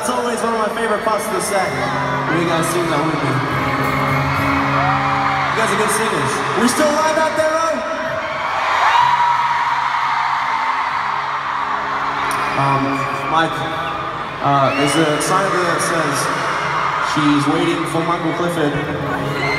That's always one of my favorite parts of the set. You guys sing that with me. You guys are good singers. We still live out there, Ro? Mike, there's a sign over there that says she's waiting for Michael Clifford.